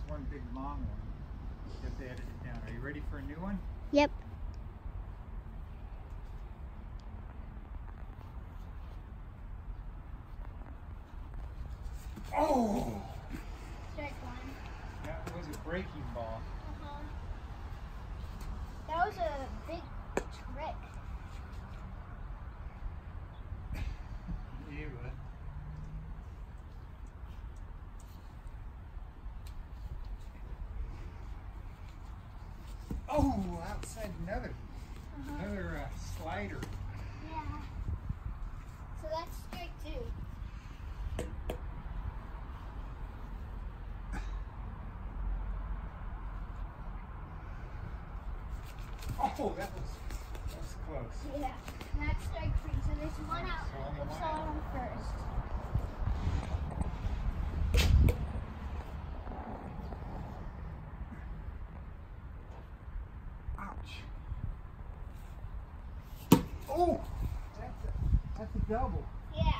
one big long one. You have to edit it down. Are you ready for a new one? Yep. Oh! Strike one. That was a breaking ball. That was a big trick. You would. Oh, outside another slider. Yeah. So that's strike two. Oh, that was close. Yeah. And that's strike three. So there's one out. So only Let's one saw out. him first. Ouch. Oh, that's a double. Yeah.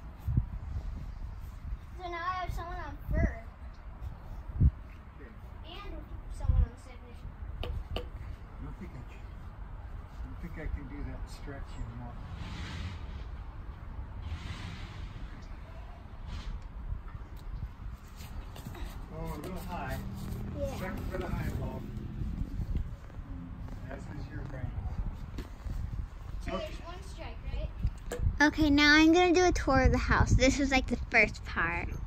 So now I have someone on first. Okay. And someone on second. I don't think I can do that stretch anymore. Oh, a little high. Yeah. Second for the high ball. As is your brain. So Okay. there's one strike, right? Okay, now I'm gonna do a tour of the house. This is like the first part.